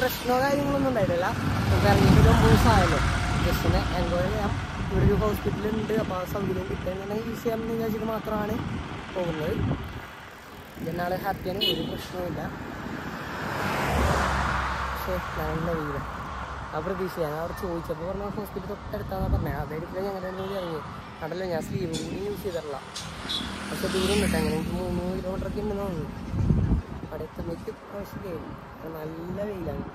പ്രശ്നമോ കാര്യങ്ങളൊന്നും ഉണ്ടായിട്ടില്ല. നമുക്ക് ഇറങ്ങിയിട്ട് 9 ദിവസമായല്ലോ. ജസ്റ്റ് ഒന്ന് എൻജോയ് ചെയ്യാം. ഇവിടെ ഒരു ഹോസ്പിറ്റലുണ്ട്, അപ്പോൾ ആ സൗകര്യം കിട്ടുകയാണെങ്കിൽ യൂസ് ചെയ്യാമെന്ന് വിചാരിച്ചിട്ട് മാത്രമാണ് പോകുന്നത്. എന്നാളെ ഹാപ്പിയാണ്, ഒരു പ്രശ്നവുമില്ല. പക്ഷേ നല്ല വീട് ആ പ്രതീക്ഷ ഞാൻ അവിടെ ചോദിച്ചപ്പോൾ പറഞ്ഞാൽ ഹോസ്പിറ്റൽ തൊട്ടടുത്താണെന്ന് പറഞ്ഞത്. അതായിരിക്കില്ല ഞങ്ങളുടെ കൂടി ഇറങ്ങി. അതല്ല ഞാൻ സ്ലീവ് കൂടി യൂസ് ചെയ്തിട്ടില്ല. പക്ഷേ ദൂരം കിട്ടും. അങ്ങനെ എനിക്ക് 3 കിലോമീറ്ററൊക്കെ ഉണ്ടെന്ന് തോന്നുന്നു. അവിടെ എത്തുമ്പോഴേക്ക് പ്രശ്നമായി. നല്ല വെയിലാണ്.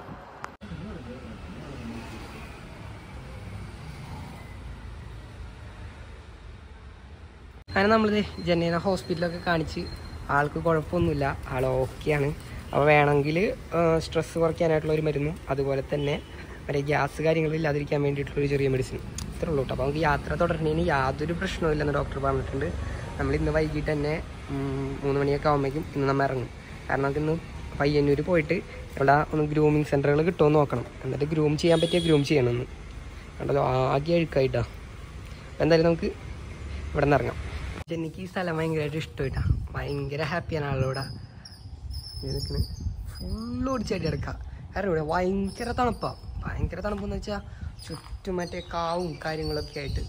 അങ്ങനെ നമ്മളിത് ജനേന ഹോസ്പിറ്റലൊക്കെ കാണിച്ച് ആൾക്ക് കുഴപ്പമൊന്നുമില്ല, ആൾ ഓക്കെയാണ്. അപ്പോൾ വേണമെങ്കിൽ സ്ട്രെസ്സ് കുറയ്ക്കാനായിട്ടുള്ള ഒരു മരുന്നും അതുപോലെ തന്നെ മറ്റേ ഗ്യാസ് കാര്യങ്ങളില്ലാതിരിക്കാൻ വേണ്ടിയിട്ടുള്ളൊരു ചെറിയ മെഡിസിനും ഇത്രേ ഉള്ളൂ കേട്ടോ. അപ്പോൾ നമുക്ക് യാത്ര തുടരണേന് യാതൊരു പ്രശ്നവുമില്ലെന്ന് ഡോക്ടർ പറഞ്ഞിട്ടുണ്ട്. നമ്മൾ ഇന്ന് വൈകിട്ട് തന്നെ 3 മണിയൊക്കെ ആകുമ്പോഴേക്കും ഇന്ന് നമ്മൾ ഇറങ്ങും. കാരണം നമുക്ക് ഇന്ന് പയ്യന്നൂർ പോയിട്ട് ഇവിടെ ഒന്ന് ഗ്രൂമിങ് സെൻ്ററുകൾ കിട്ടുമെന്ന് നോക്കണം. എന്നിട്ട് ഗ്രൂം ചെയ്യാൻ പറ്റിയ ഗ്രൂം ചെയ്യണമെന്ന് കണ്ടല്ലോ. ആകെ അഴുക്കായിട്ടാ. അപ്പോൾ എന്തായാലും നമുക്ക് ഇവിടെ നിന്ന് ഇറങ്ങാം. എനിക്ക് ഈ സ്ഥലം ഭയങ്കരമായിട്ട് ഇഷ്ടമായിട്ടാ. ഭയങ്കര ഹാപ്പിയാണ് ആളോടെ. നിൽക്കുന്നത് ഫുള്ള് ഓടിച്ചായിട്ട് കിടക്കുക. കാരണം ഇവിടെ ഭയങ്കര തണുപ്പാണ്. ഭയങ്കര തണുപ്പെന്ന് വെച്ചാൽ ചുറ്റും മറ്റേ കാവും കാര്യങ്ങളൊക്കെ ആയിട്ട്.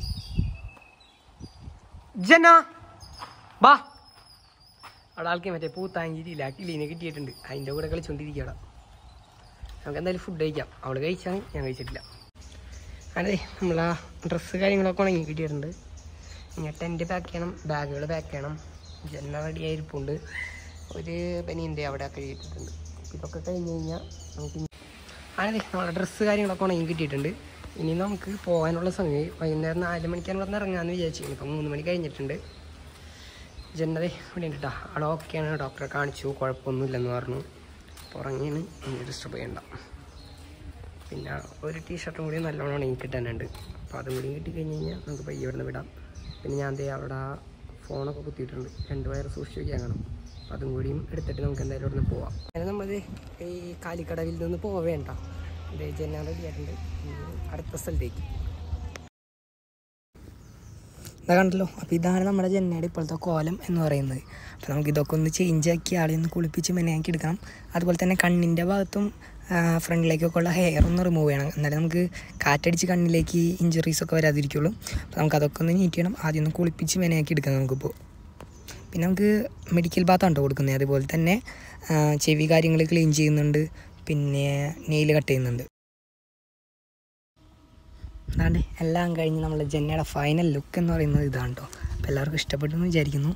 ജന ബാ അവിടെ ആൾക്ക് മറ്റേ പൂത്താങ്കിരിയില്ല, കിളീനെ കിട്ടിയിട്ടുണ്ട്. അതിൻ്റെ കൂടെ കളിച്ചുകൊണ്ടിരിക്കുക അവിടെ. നമുക്ക് എന്തായാലും ഫുഡ് കഴിക്കാം. അവൾ കഴിച്ചാണ്, ഞാൻ കഴിച്ചിട്ടില്ല. അതെ, നമ്മളാ ഡ്രസ്സ് കാര്യങ്ങളൊക്കെ ഉണങ്ങി കിട്ടിയിട്ടുണ്ട്. ഇനി ടെൻറ്റ് പാക്ക് ചെയ്യണം, ബാഗുകൾ പാക്ക് ചെയ്യണം. ജന റെഡി ആയിരിപ്പുണ്ട്. ഒരു പനിയുണ്ട് അവിടെ കഴിയിട്ടിട്ടുണ്ട്. ഇതൊക്കെ കഴിഞ്ഞ് കഴിഞ്ഞാൽ നമുക്ക് അതെ നമ്മളെ ഡ്രസ്സ് കാര്യങ്ങളൊക്കെ ഉണങ്ങി കിട്ടിയിട്ടുണ്ട്. ഇനി നമുക്ക് പോകാനുള്ള സമയം വൈകുന്നേരം 4 മണിക്കാണ് ഇവിടെ നിന്ന് ഇറങ്ങാമെന്ന് വിചാരിച്ചു. ഇപ്പം 3 മണി കഴിഞ്ഞിട്ടുണ്ട്. ജനറേ ഇവിടെ ഉണ്ട് കേട്ടോ. അവിടെ ഓക്കെയാണ്, ഡോക്ടറെ കാണിച്ചു, കുഴപ്പമൊന്നുമില്ലെന്ന് പറഞ്ഞു. അപ്പോൾ ഉറങ്ങിയാണ്, ഇനി ഡിസ്റ്റർബ് ചെയ്യണ്ട. പിന്നെ ഒരു ടീഷർട്ടും കൂടി നല്ലോണം ഉണങ്ങി കിട്ടാനുണ്ട്. അപ്പോൾ അതും കൂടി കിട്ടിക്കഴിഞ്ഞ് കഴിഞ്ഞാൽ നമുക്ക് പയ്യെ ഇവിടെ നിന്ന് വിടാം. പിന്നെ ഞാൻ അവിടെ ഫോണൊക്കെ കുത്തിയിട്ടുണ്ട്, 2 വയർ സൂക്ഷിച്ച് വയ്ക്കാൻ കാണും. അതും കൂടിയും എടുത്തിട്ട് നമുക്ക് എന്തായാലും ഇവിടെ നിന്ന് പോവാം. അങ്ങനെ നമ്മൾ ഈ കാലിക്കടവിൽ നിന്ന് പോവേണ്ട, ഇത് ജന റെഡി ആയിട്ടുണ്ട് അടുത്ത സ്ഥലത്തേക്ക്. ഇതാ കണ്ടല്ലോ. അപ്പോൾ ഇതാണ് നമ്മുടെ ജനയുടെ ഇപ്പോഴത്തെ കോലം എന്ന് പറയുന്നത്. അപ്പോൾ നമുക്ക് ഇതൊക്കെ ഒന്ന് ചേഞ്ച് ആക്കി ആളെ ഒന്ന് കുളിപ്പിച്ച് മെനയാക്കി എടുക്കണം. അതുപോലെ തന്നെ കണ്ണിൻ്റെ ഭാഗത്തും ഫ്രണ്ടിലേക്കൊക്കെ ഉള്ള ഹെയർ ഒന്ന് റിമൂവ് ചെയ്യണം. എന്നാലും നമുക്ക് കാറ്റടിച്ച് കണ്ണിലേക്ക് ഇഞ്ചുറീസൊക്കെ വരാതിരിക്കുള്ളൂ. അപ്പോൾ നമുക്കതൊക്കെ ഒന്ന് നീറ്റ് ചെയ്യണം. ആദ്യം ഒന്ന് കുളിപ്പിച്ച് മെനയാക്കി എടുക്കാം നമുക്കിപ്പോൾ. പിന്നെ നമുക്ക് മെഡിക്കൽ ബാത്താണ് കേട്ടോ കൊടുക്കുന്നത്. അതുപോലെ തന്നെ ചെവി കാര്യങ്ങൾ ക്ലീൻ ചെയ്യുന്നുണ്ട്, പിന്നെ നെയിൽ കട്ട് ചെയ്യുന്നുണ്ട്. അതാണ്ട് എല്ലാം കഴിഞ്ഞ് നമ്മളെ ജനയുടെ ഫൈനൽ ലുക്ക് എന്ന് പറയുന്നത് ഇതാണ് കേട്ടോ. അപ്പോൾ എല്ലാവർക്കും ഇഷ്ടപ്പെട്ടു എന്ന് വിചാരിക്കുന്നു.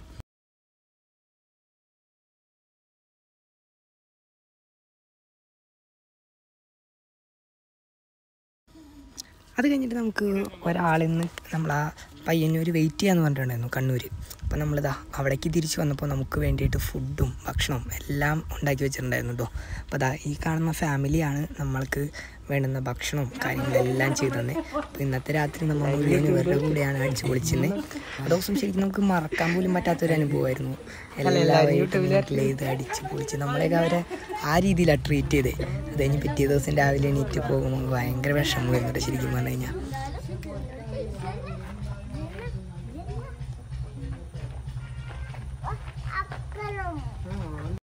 അത് കഴിഞ്ഞിട്ട് നമുക്ക് ഒരാളിൽ നിന്ന് നമ്മളാ പയ്യന്നൂർ വെയിറ്റ് ചെയ്യാമെന്ന് പറഞ്ഞിട്ടുണ്ടായിരുന്നു, കണ്ണൂർ. അപ്പോൾ നമ്മളിതാ അവിടേക്ക് തിരിച്ച് വന്നപ്പോൾ നമുക്ക് വേണ്ടിയിട്ട് ഫുഡും ഭക്ഷണവും എല്ലാം ഉണ്ടാക്കി വെച്ചിട്ടുണ്ടായിരുന്നു കേട്ടോ. അപ്പോൾ അതാ ഈ കാണുന്ന ഫാമിലിയാണ് നമ്മൾക്ക് വേണ്ടുന്ന ഭക്ഷണവും കാര്യങ്ങളെല്ലാം ചെയ്തു തന്നെ. അപ്പോൾ ഇന്നത്തെ രാത്രി നമ്മൾ മുഴുവൻ ഇവരുടെ കൂടെയാണ് അടിച്ച് പൊളിച്ചിരുന്നത്. ആ ദിവസം ശരിക്കും നമുക്ക് മറക്കാൻ പോലും പറ്റാത്തൊരു അനുഭവമായിരുന്നു. എല്ലാവരും ഇത് അടിച്ച് പൊളിച്ച് നമ്മളെയൊക്കെ അവരെ ആ രീതിയിലാണ് ട്രീറ്റ് ചെയ്തത്. അത് കഴിഞ്ഞ് പിറ്റേ ദിവസം രാവിലെ എണീറ്റ് പോകുമ്പോൾ ഭയങ്കര വിഷമം വരുന്നുണ്ട് ശരിക്കും പറഞ്ഞു കഴിഞ്ഞാൽ.